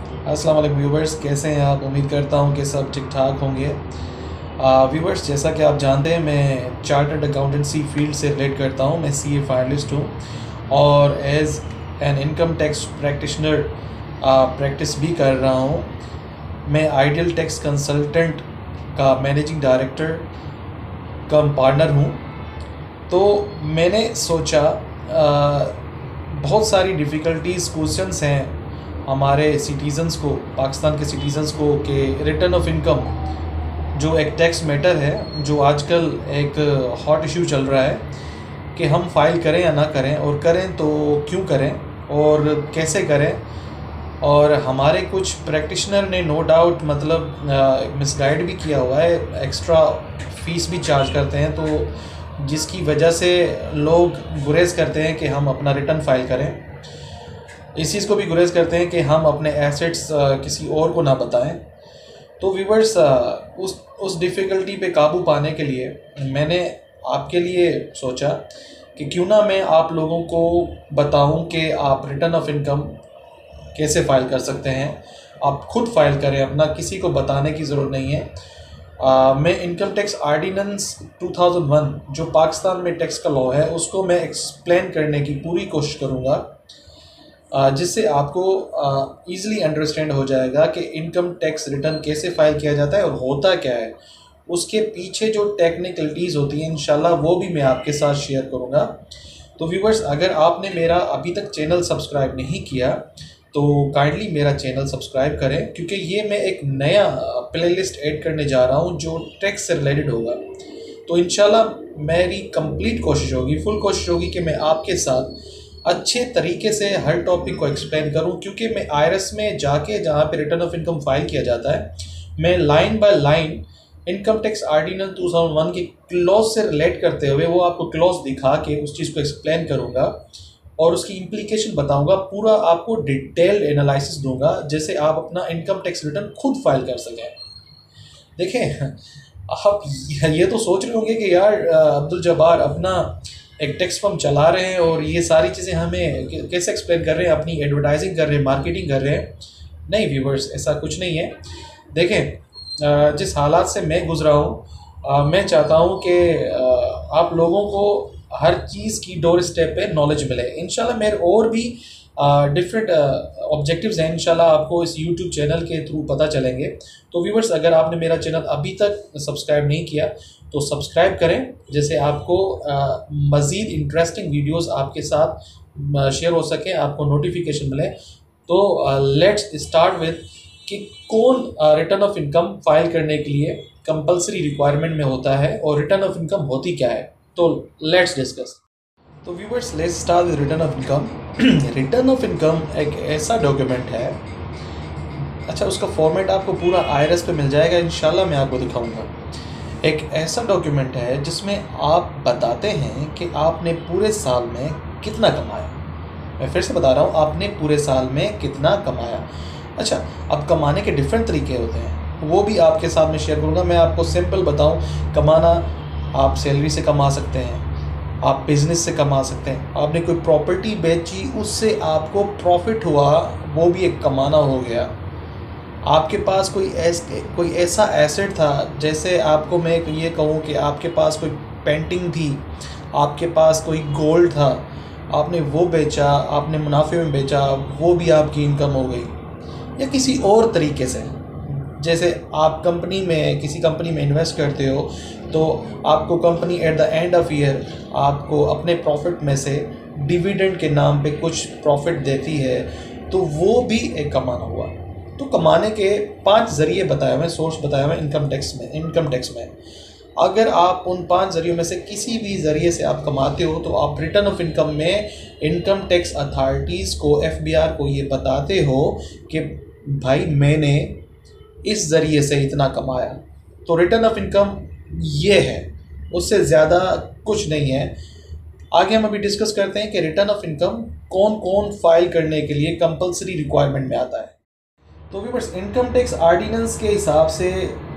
अस्सलाम वालेकुम व्यूवर्स, कैसे हैं आप? उम्मीद करता हूं कि सब ठीक ठाक होंगे। व्यूवर्स, जैसा कि आप जानते हैं, मैं चार्टर्ड अकाउंटेंसी फील्ड से रिलेट करता हूं। मैं सीए फाइनलिस्ट हूं और as an income tax practitioner practice भी कर रहा हूं। मैं आइडियल टैक्स कंसल्टेंट का मैनेजिंग डायरेक्टर कम पार्टनर हूं। तो मैंने सोचा बहुत सारी डिफ़िकल्टीज़ क्वेश्चंस हैं हमारे सिटीज़न्स को, पाकिस्तान के सिटीज़न्स को, कि रिटर्न ऑफ इनकम जो एक टैक्स मैटर है, जो आजकल एक हॉट इशू चल रहा है कि हम फ़ाइल करें या ना करें, और करें तो क्यों करें और कैसे करें। और हमारे कुछ प्रैक्टिशनर ने नो डाउट मिसगाइड भी किया हुआ है, एक्स्ट्रा फ़ीस भी चार्ज करते हैं, तो जिसकी वजह से लोग गुरेज़ करते हैं कि हम अपना रिटर्न फ़ाइल करें। इस चीज़ को भी गुरेज़ करते हैं कि हम अपने एसेट्स किसी और को ना बताएं। तो व्यूवर्स, उस डिफ़िकल्टी पे काबू पाने के लिए मैंने आपके लिए सोचा कि क्यों ना मैं आप लोगों को बताऊं कि आप रिटर्न ऑफ इनकम कैसे फ़ाइल कर सकते हैं। आप खुद फ़ाइल करें, अपना किसी को बताने की ज़रूरत नहीं है। मैं इनकम टैक्स आर्डिनेंस 2001 जो पाकिस्तान में टैक्स का लॉ है, उसको मैं एक्सप्लेन करने की पूरी कोशिश करूँगा, जिससे आपको ईज़िली अंडरस्टैंड हो जाएगा कि इनकम टैक्स रिटर्न कैसे फ़ाइल किया जाता है और होता क्या है। उसके पीछे जो टेक्निकलिटीज़ होती हैं, इंशाल्लाह वो भी मैं आपके साथ शेयर करूँगा। तो व्यूवर्स, अगर आपने मेरा अभी तक चैनल सब्सक्राइब नहीं किया तो काइंडली मेरा चैनल सब्सक्राइब करें, क्योंकि ये मैं एक नया प्लेलिस्ट ऐड करने जा रहा हूँ जो टैक्स से रिलेटेड होगा। तो इंशाल्लाह मेरी कंप्लीट कोशिश होगी, फुल कोशिश होगी कि मैं आपके साथ अच्छे तरीके से हर टॉपिक को एक्सप्लेन करूं, क्योंकि मैं आईआरएस में जाके जहां पे रिटर्न ऑफ इनकम फाइल किया जाता है, मैं line by line income tax ordinance 2001 के क्लॉज से रिलेट करते हुए वो आपको क्लॉज दिखा के उस चीज़ को एक्सप्लेन करूंगा और उसकी इम्प्लीकेशन बताऊंगा। पूरा आपको डिटेल्ड एनालिसिस दूंगा, जैसे आप अपना इनकम टैक्स रिटर्न खुद फाइल कर सकें। देखें, आप ये तो सोच रहे होंगे कि यार अब्दुल जब्बार अपना एक टैक्स फर्म चला रहे हैं और ये सारी चीज़ें हमें कैसे एक्सप्लेन कर रहे हैं, अपनी एडवर्टाइजिंग कर रहे हैं, मार्केटिंग कर रहे हैं। नहीं व्यूवर्स, ऐसा कुछ नहीं है। देखें, जिस हालात से मैं गुजरा हूँ, मैं चाहता हूँ कि आप लोगों को हर चीज़ की डोर स्टेप पे नॉलेज मिले। इंशाल्लाह मेरे और भी डिफरेंट ऑब्जेक्टिव्स हैं, इंशाल्लाह आपको इस यूट्यूब चैनल के थ्रू पता चलेंगे। तो व्यूवर्स, अगर आपने मेरा चैनल अभी तक सब्सक्राइब नहीं किया तो सब्सक्राइब करें, जैसे आपको मज़ीद इंटरेस्टिंग वीडियोस आपके साथ शेयर हो सके, आपको नोटिफिकेशन मिले। तो लेट्स स्टार्ट विद कि कौन रिटर्न ऑफ इनकम फाइल करने के लिए कंपलसरी रिक्वायरमेंट में होता है और रिटर्न ऑफ इनकम होती क्या है। तो लेट्स डिस्कस। तो viewers, let's start with return of income. Return of income एक ऐसा डॉक्यूमेंट है, अच्छा उसका फॉर्मेट आपको पूरा आईआरएस पे मिल जाएगा, इंशाल्लाह मैं आपको दिखाऊंगा। एक ऐसा डॉक्यूमेंट है जिसमें आप बताते हैं कि आपने पूरे साल में कितना कमाया। मैं फिर से बता रहा हूँ, आपने पूरे साल में कितना कमाया। अच्छा, अब कमाने के डिफरेंट तरीके होते हैं, वो भी आपके साथ में शेयर करूँगा। मैं आपको सिंपल बताऊँ, कमाना आप सैलरी से कमा सकते हैं, आप बिज़नेस से कमा सकते हैं, आपने कोई प्रॉपर्टी बेची उससे आपको प्रॉफिट हुआ, वो भी एक कमाना हो गया। आपके पास कोई ऐसा एसेट था, जैसे आपको मैं ये कहूँ कि आपके पास कोई पेंटिंग थी, आपके पास कोई गोल्ड था, आपने वो बेचा, आपने मुनाफे में बेचा, वो भी आपकी इनकम हो गई। या किसी और तरीके से, जैसे आप किसी कंपनी में इन्वेस्ट करते हो, तो आपको company at the end of year आपको अपने प्रॉफिट में से डिविडेंड के नाम पे कुछ प्रॉफिट देती है, तो वो भी एक कमाना हुआ। तो कमाने के 5 ज़रिए बताए हुए, सोर्स बताए हुए इनकम टैक्स में अगर आप उन 5 ज़रियों में से किसी भी ज़रिए से आप कमाते हो, तो आप रिटर्न ऑफ इनकम में इनकम टैक्स अथॉरिटीज़ को, एफबीआर को ये बताते हो कि भाई मैंने इस ज़रिए से इतना कमाया। तो रिटर्न ऑफ इनकम ये है, उससे ज़्यादा कुछ नहीं है। आगे हम अभी डिस्कस करते हैं कि रिटर्न ऑफ इनकम कौन कौन फाइल करने के लिए कंपलसरी रिक्वायरमेंट में आता है। तो व्यूअर्स, इनकम टैक्स आर्डिनेंस के हिसाब से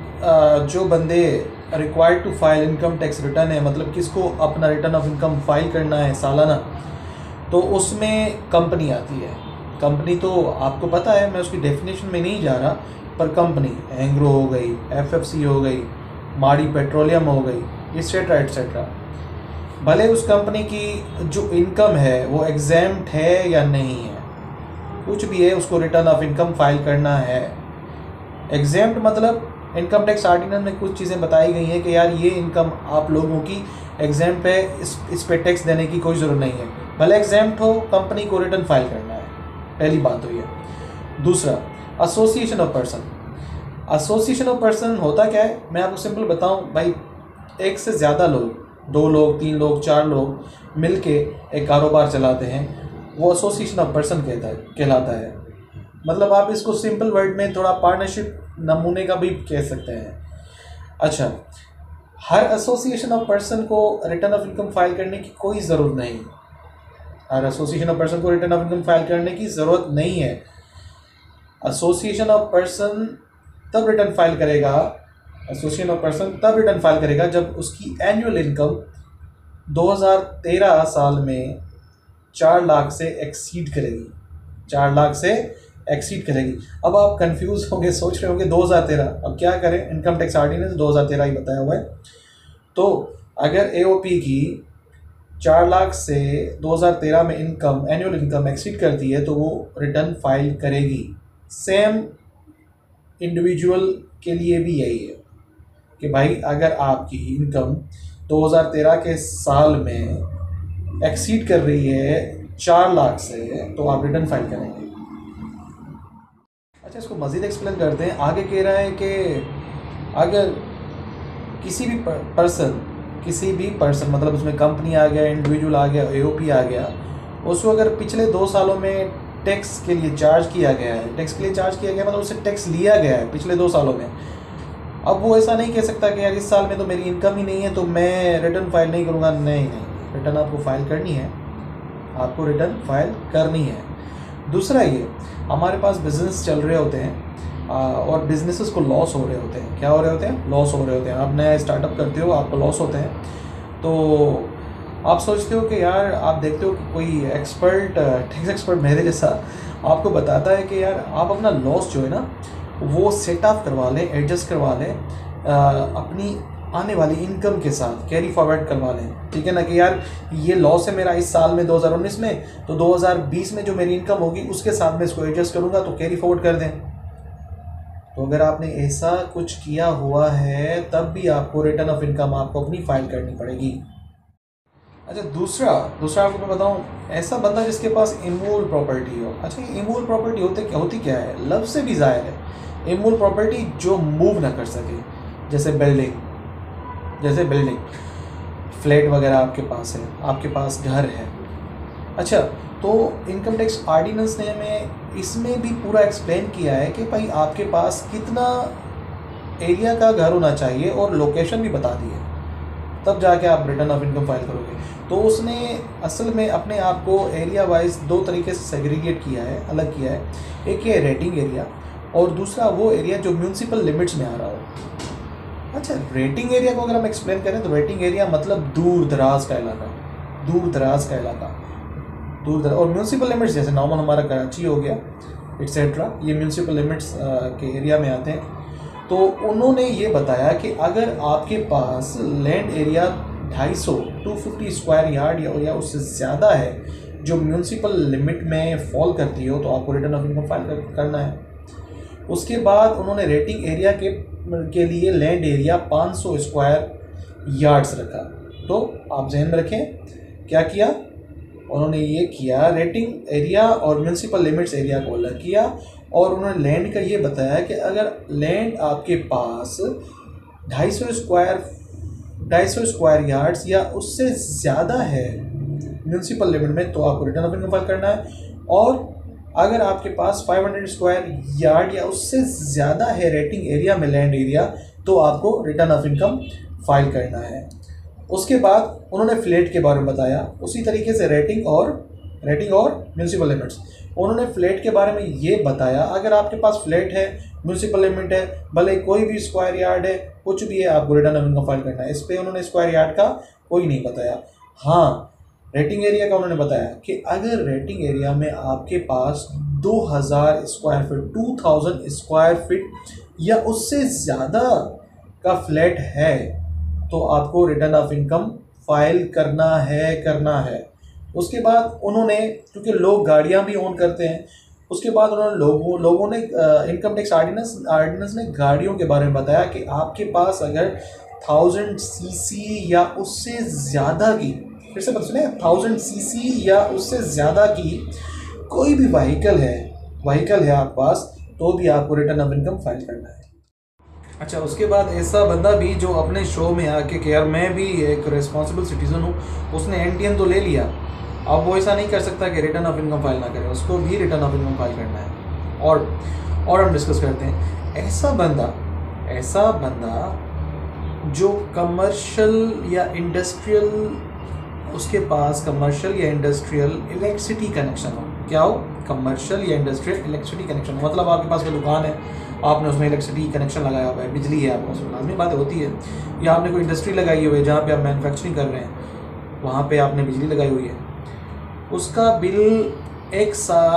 जो बंदे required to file income tax return है, मतलब किसको अपना रिटर्न ऑफ इनकम फाइल करना है सालाना, तो उसमें कंपनी आती है। कंपनी तो आपको पता है, मैं उसकी डेफिनेशन में नहीं जा रहा, पर कंपनी एंग्रो हो गई, एफएफसी हो गई, माड़ी पेट्रोलियम हो गई, एक्सेट्रा एक्सेट्रा, भले उस कंपनी की जो इनकम है वो एग्जैम्प्ट है या नहीं है, कुछ भी है, उसको रिटर्न ऑफ इनकम फाइल करना है। एग्जैम्प्ट मतलब इनकम टैक्स ऑर्डिनेंस में कुछ चीज़ें बताई गई हैं कि यार ये इनकम आप लोगों की एग्जैम्प्ट है, इस पे टैक्स देने की कोई ज़रूरत नहीं है। भले एग्जैम्प्ट हो, कंपनी को रिटर्न फाइल करना है, पहली बात तो ये। दूसरा, association of person. Association of person होता क्या है, मैं आपको सिंपल बताऊं भाई, एक से ज़्यादा लोग, 2 लोग, 3 लोग, 4 लोग मिलके एक कारोबार चलाते हैं, वो एसोसिएशन ऑफ पर्सन कहलाता है। मतलब आप इसको सिंपल वर्ड में थोड़ा पार्टनरशिप नमूने का भी कह सकते हैं। अच्छा, हर एसोसिएशन ऑफ पर्सन को रिटर्न ऑफ इनकम फाइल करने की कोई ज़रूरत नहीं। हर एसोसिएशन ऑफ पर्सन को रिटर्न ऑफ इनकम फाइल करने की ज़रूरत नहीं है। एसोसिएशन ऑफ पर्सन तब रिटर्न फाइल करेगा, एसोसिएशन ऑफ पर्सन तब रिटर्न फाइल करेगा जब उसकी एनुअल इनकम 2013 साल में 4 लाख से एक्सीड करेगी, 4 लाख से एक्सीड करेगी। अब आप कंफ्यूज होंगे, सोच रहे होंगे 2013, अब क्या करें, इनकम टैक्स ऑर्डिनेंस 2013 ही बताया हुआ है। तो अगर एओपी की 4 लाख से 2013 में इनकम, एनुअल इनकम एक्सीड करती है तो वो रिटर्न फाइल करेगी। सेम इंडिविजुअल के लिए भी यही है कि भाई अगर आपकी इनकम 2013 के साल में एक्सीड कर रही है 4 लाख से, तो आप रिटर्न फाइल करेंगे। अच्छा, इसको मज़ीद एक्सप्लेन करते हैं। आगे कह रहा है कि अगर किसी भी पर्सन मतलब उसमें कंपनी आ गया, इंडिविजुअल आ गया, एओपी आ गया, उसको अगर पिछले 2 सालों में टैक्स के लिए चार्ज किया गया है, टैक्स के लिए चार्ज किया गया मतलब उससे टैक्स लिया गया है पिछले 2 सालों में, अब वो ऐसा नहीं कह सकता कि यार इस साल में तो मेरी इनकम ही नहीं है तो मैं रिटर्न फाइल नहीं करूँगा। नहीं, रिटर्न आपको फाइल करनी है, आपको रिटर्न फाइल करनी है। दूसरा ये, हमारे पास बिजनेस चल रहे होते हैं और बिजनेसेस को लॉस हो रहे होते हैं। क्या हो रहे होते हैं? लॉस हो रहे होते हैं। आप नया स्टार्टअप करते हो, आपको लॉस होते हैं, तो आप सोचते हो कि यार, आप देखते हो कि कोई एक्सपर्ट, टैक्स एक्सपर्ट मेरे जैसा आपको बताता है कि यार आप अपना लॉस जो है ना वो सेट ऑफ करवा लें, एडजस्ट करवा लें अपनी आने वाली इनकम के साथ, कैरी फॉरवर्ड करवा लें, ठीक है ना, कि यार ये लॉस है मेरा इस साल में 2019 में, तो 2020 में जो मेरी इनकम होगी उसके साथ में इसको एडजस्ट करूँगा, तो कैरी फॉरवर्ड कर दें। तो अगर आपने ऐसा कुछ किया हुआ है तब भी आपको रिटर्न ऑफ इनकम आपको अपनी फाइल करनी पड़ेगी। अच्छा, दूसरा आपको मैं बताऊँ, ऐसा बंदा जिसके पास इमूवेबल प्रॉपर्टी हो। अच्छा, ये इमूवेबल प्रॉपर्टी होती क्या है? लफ्ज़ से भी ज़ाहिर है, इमूवेबल प्रॉपर्टी जो मूव ना कर सके, जैसे बिल्डिंग, फ्लैट वगैरह आपके पास है, आपके पास घर है। अच्छा, तो इनकम टैक्स ऑर्डिनेंस ने हमें इसमें भी पूरा एक्सप्लेन किया है कि भाई आपके पास कितना एरिया का घर होना चाहिए और लोकेशन भी बता दी है, तब जाके आप रिटर्न ऑफ इनकम फाइल करोगे। तो उसने असल में अपने आप को एरिया वाइज 2 तरीके से सेग्रीगेट किया है, अलग किया है। एक है रेटिंग एरिया और दूसरा वो एरिया जो म्यूनसिपल लिमिट्स में आ रहा हो। अच्छा, रेटिंग एरिया को अगर हम एक्सप्लेन करें तो रेटिंग एरिया मतलब दूर दराज का इलाका, और म्यूनसिपल लिमिट्स जैसे नॉर्मल हमारा कराची हो गया एक्सेट्रा, ये म्यूनसिपल लिमिट्स के एरिया में आते हैं। तो उन्होंने ये बताया कि अगर आपके पास लैंड एरिया 250 स्क्वायर यार्ड या उससे ज़्यादा है जो म्यूनसिपल लिमिट में फॉल करती हो, तो आपको रिटर्न ऑफ इनकम फाइल करना है। उसके बाद उन्होंने रेटिंग एरिया के लिए लैंड एरिया 500 स्क्वायर यार्ड्स रखा। तो आप ध्यान में रखें क्या किया उन्होंने, ये किया रेटिंग एरिया और म्यूनसिपल लिमिट्स एरिया को अलग किया, और उन्होंने लैंड का ये बताया कि अगर लैंड आपके पास 250 स्क्वायर यार्ड्स या उससे ज़्यादा है म्यूनसिपल लिमिट में, तो आपको रिटर्न ऑफ इनकम फाइल करना है। और अगर आपके पास 500 स्क्वायर यार्ड या उससे ज़्यादा है रेटिंग एरिया में लैंड एरिया, तो आपको रिटर्न ऑफ इनकम फाइल करना है। उसके बाद उन्होंने फ्लैट के बारे में बताया, उसी तरीके से रेटिंग और म्यूनसिपल लिमिट्स। उन्होंने फ्लैट के बारे में ये बताया, अगर आपके पास फ्लैट है, म्यूनसिपल लिमिट है, भले कोई भी स्क्वायर यार्ड है, कुछ भी है, आपको रिटर्न ऑफ इनकम फाइल करना है। इस पर उन्होंने स्क्वायर यार्ड का कोई नहीं बताया। हाँ, रेटिंग एरिया का उन्होंने बताया कि अगर रेटिंग एरिया में आपके पास 2000 स्क्वायर फीट, 2000 स्क्वायर फीट या उससे ज़्यादा का फ्लैट है तो आपको रिटर्न ऑफ इनकम फाइल करना है। उसके बाद उन्होंने, क्योंकि लोग गाड़ियां भी ओन करते हैं, उसके बाद उन्होंने लोगों ने इनकम टैक्स आर्डिनेंस ने गाड़ियों के बारे में बताया कि आपके पास अगर 1000 सीसी या उससे ज़्यादा की, फिर से सुने, 1000 सीसी या उससे ज़्यादा की कोई भी व्हीकल है आपके पास, तो भी आपको रिटर्न ऑफ इनकम फाइल करना है। अच्छा, उसके बाद ऐसा बंदा भी जो अपने शो में आके कि यार मैं भी एक रिस्पॉन्सिबल सिटीज़न हूँ, उसने एनटीएन तो ले लिया, अब वो ऐसा नहीं कर सकता कि रिटर्न ऑफ इनकम फाइल ना करे, उसको भी रिटर्न ऑफ इनकम फाइल करना है। और हम डिस्कस करते हैं ऐसा बंदा जो कमर्शियल या इंडस्ट्रियल, उसके पास कमर्शियल या इंडस्ट्रियल इलेक्ट्रिसिटी कनेक्शन हो। क्या हो? कमर्शियल या इंडस्ट्रियल इलेक्ट्रिसिटी कनेक्शन हो, मतलब आपके पास कोई दुकान है, आपने उसमें इलेक्ट्रिसिटी कनेक्शन लगाया हुआ है, बिजली है आपके पास, लाजमी बात होती है। या आपने कोई इंडस्ट्री लगाई हुई है जहाँ पे आप मैन्युफैक्चरिंग कर रहे हैं, वहाँ पे आपने बिजली लगाई हुई है, उसका बिल एक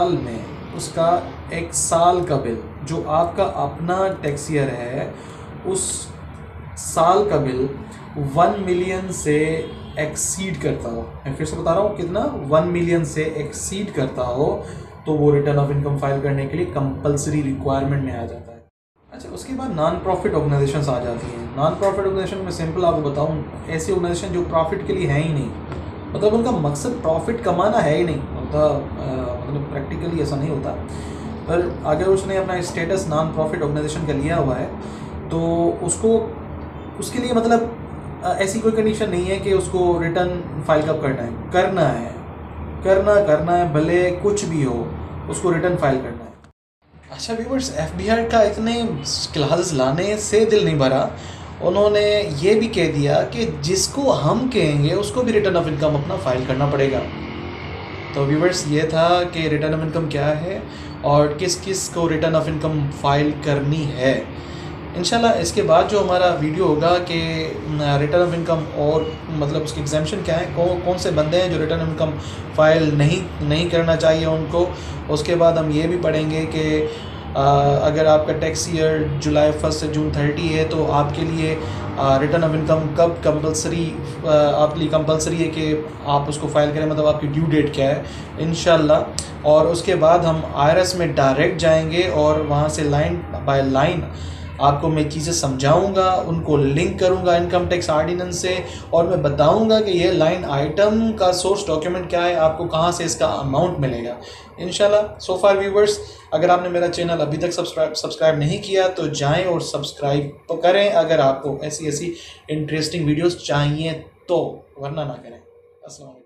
साल का बिल जो आपका अपना टैक्स ईयर है, उस साल का बिल 1 मिलियन से एक्सीड करता हो, मैं फिर से बता रहा हूँ कितना, 1 मिलियन से एक्सीड करता हो, तो वो रिटर्न ऑफ इनकम फाइल करने के लिए कंपलसरी रिक्वायरमेंट में आ जाता है। अच्छा, उसके बाद नॉन प्रॉफिट ऑर्गेनाइजेशंस आ जाती हैं। नॉन प्रॉफिट ऑर्गेनाइजेशन में सिंपल आपको बताऊँ, ऐसी ऑर्गेनाइजेशन जो प्रॉफिट के लिए है ही नहीं, मतलब उनका मकसद प्रॉफिट कमाना है ही नहीं, मतलब प्रैक्टिकली ऐसा नहीं होता। पर अगर उसने अपना स्टेटस नॉन प्रॉफिट ऑर्गेनाइजेशन का लिया हुआ है तो उसके लिए मतलब ऐसी कोई कंडीशन नहीं है कि उसको रिटर्न फाइल कब करना है, भले कुछ भी हो, उसको रिटर्न फाइल करना है। अच्छा व्यूअर्स, एफबीआई का इतने क्लासेस लाने से दिल नहीं भरा, उन्होंने ये भी कह दिया कि जिसको हम कहेंगे उसको भी रिटर्न ऑफ इनकम अपना फाइल करना पड़ेगा। तो व्यूअर्स, ये था कि रिटर्न ऑफ इनकम क्या है और किस किस को रिटर्न ऑफ इनकम फाइल करनी है। इंशाल्लाह इसके बाद जो हमारा वीडियो होगा कि रिटर्न ऑफ इनकम और मतलब उसके एग्जाम्पशन क्या है, कौन से बंदे हैं जो रिटर्न ऑफ इनकम फ़ाइल नहीं करना चाहिए उनको। उसके बाद हम ये भी पढ़ेंगे कि अगर आपका टैक्स ईयर जुलाई 1 से जून 30 है तो आपके लिए रिटर्न ऑफ इनकम कब आपके लिए कंपलसरी है कि आप उसको फाइल करें, मतलब आपकी ड्यू डेट क्या है इंशाल्लाह। और उसके बाद हम IRS में डायरेक्ट जाएंगे और वहाँ से लाइन बाय लाइन आपको मैं चीज़ें समझाऊंगा, उनको लिंक करूंगा इनकम टैक्स आर्डिनेंस से, और मैं बताऊंगा कि ये लाइन आइटम का सोर्स डॉक्यूमेंट क्या है, आपको कहाँ से इसका अमाउंट मिलेगा इंशाल्लाह। सो फार व्यूवर्स, अगर आपने मेरा चैनल अभी तक सब्सक्राइब नहीं किया तो जाएं और सब्सक्राइब तो करें, अगर आपको ऐसी इंटरेस्टिंग वीडियोस चाहिए तो, वरना ना करें। अस्सलाम वालेकुम।